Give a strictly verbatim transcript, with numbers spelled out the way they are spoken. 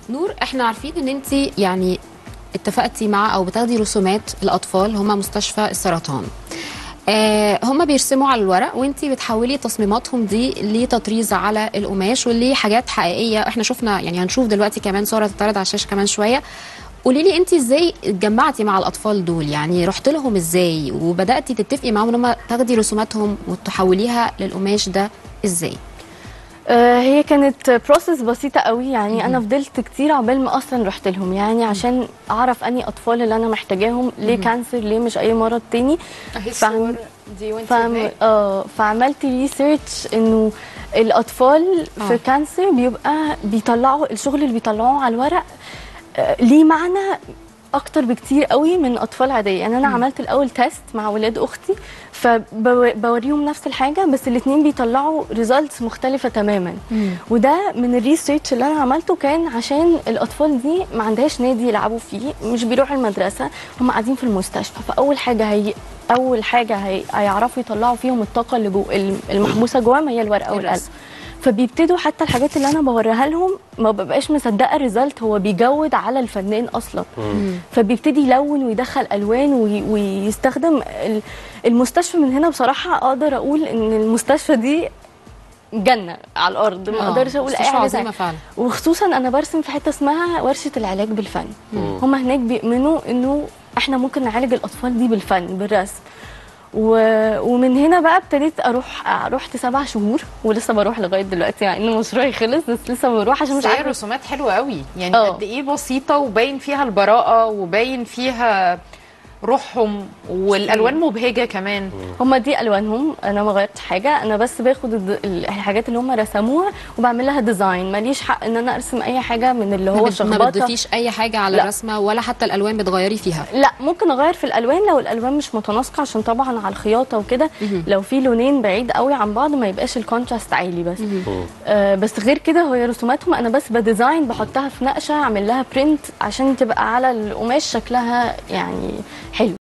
نور، احنا عارفين ان انت يعني اتفقتي مع او بتاخدي رسومات الاطفال هم مستشفى السرطان. آه هم بيرسموا على الورق وانت بتحولي تصميماتهم دي لتطريز على القماش واللي حاجات حقيقيه. احنا شفنا يعني هنشوف دلوقتي كمان صوره تتعرض على الشاشه كمان شويه. قولي لي انت ازاي اتجمعتي مع الاطفال دول؟ يعني رحت لهم ازاي وبداتي تتفقي معاهم ان هم تاخدي رسوماتهم وتحوليها للقماش ده ازاي؟ آه، هي كانت بروسس بسيطة قوي يعني. أنا فضلت كتير عقبال ما أصلا رحت لهم، يعني عشان أعرف أني أطفال اللي أنا محتاجاهم، ليه كانسر، ليه مش أي مرض تاني. اهي الصور دي وانت فعم... هناك. اه فعملت ريسيرش إنه الأطفال آه. في كانسر بيبقى بيطلعوا الشغل اللي بيطلعوه على الورق آه، ليه معنى اكتر بكتير قوي من اطفال عاديه. يعني انا مم. عملت الاول تيست مع ولاد اختي، فبوريهم نفس الحاجه بس الاثنين بيطلعوا ريزلتس مختلفه تماما. مم. وده من الريسيرش اللي انا عملته، كان عشان الاطفال دي ما عندهاش نادي يلعبوا فيه، مش بيروحوا المدرسه، هم قاعدين في المستشفى. فاول حاجه هي اول حاجه هي... هيعرفوا يطلعوا فيهم الطاقه اللي جو المحبوسه جواهم هي الورقه والقلم. فبيبتدوا حتى الحاجات اللي انا بوريها لهم ما ببقاش مصدقه الريزلت، هو بيجود على الفنان اصلا. مم. فبيبتدي يلون ويدخل الوان وي ويستخدم المستشفى. من هنا بصراحه اقدر اقول ان المستشفى دي جنه على الارض، ما اقدرش اقول اي حاجه ثانيه. وخصوصا انا برسم في حته اسمها ورشه العلاج بالفن. هم هناك بيؤمنوا انه احنا ممكن نعالج الاطفال دي بالفن بالرسم. ومن هنا بقى ابتديت اروح رحت سبع شهور ولسه بروح لغايه دلوقتي، مع ان مشروعي خلص بس لسه بروح عشان مش عارفه. رسومات حلوه قوي يعني، قد ايه بسيطه وباين فيها البراءه وباين فيها روحهم، والالوان مبهجه كمان. هم دي الوانهم، انا ما غيرتش حاجه، انا بس باخد الحاجات اللي هم رسموها وبعمل لها ديزاين. ماليش حق ان انا ارسم اي حاجه من اللي هو شخبطه. ما بتضيفيش اي حاجه على لا. الرسمه ولا حتى الالوان بتغيري فيها؟ لا، ممكن اغير في الالوان لو الالوان مش متناسقه، عشان طبعا على الخياطه وكده لو في لونين بعيد قوي عن بعض ما يبقاش الكونتراست عالي. بس آه بس غير كده هي رسوماتهم انا بس بديزاين، بحطها في نقشه، اعمل لها برنت عشان تبقى على القماش شكلها يعني حلو.